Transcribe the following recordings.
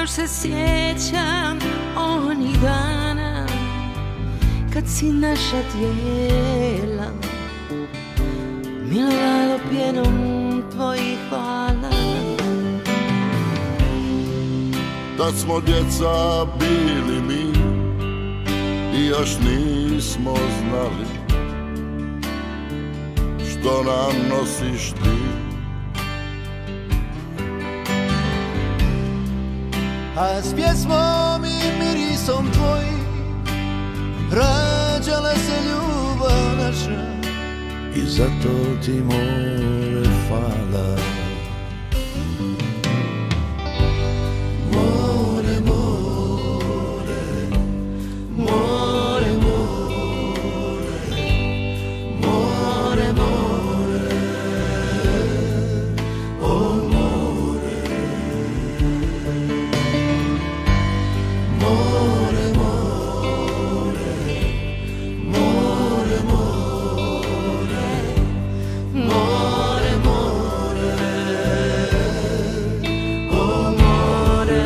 Još se sjećam onih dana kad si naša tijela milovalo pjenom tvojih hvala. Tad smo djeca bili mi i još nismo znali što nam nosiš ti. A s pjesmom i mirisom tvojim rađala se ljubav naša i zato ti more hvala. More, more, more, more, more, more, o more. More, more, more, more, more, more, oh more.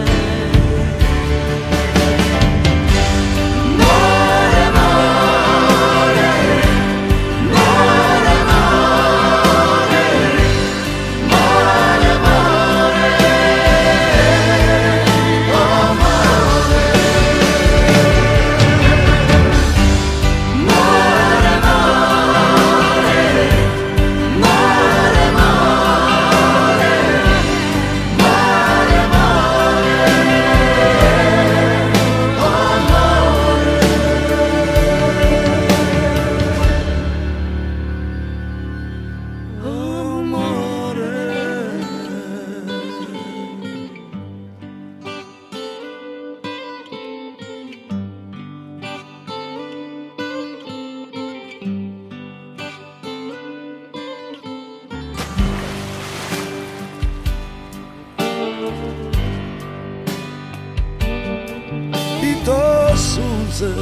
To sunce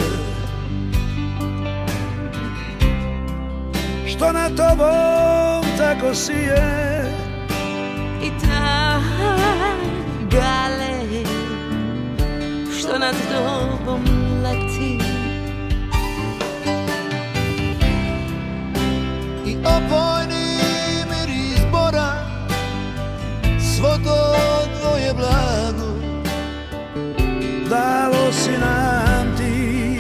što nad tobom tako sije I ta gale što nad tobom leti i opojni miris bora, svo to tvoje blago dalo si nam ti.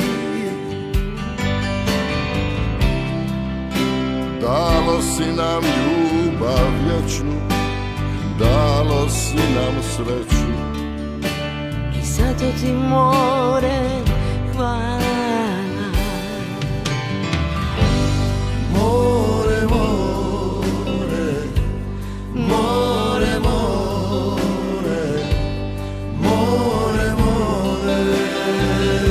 Dalo si nam ljubav vječnu, dalo si nam sreću I zato ti more hvala. More, more, more, more, more, more.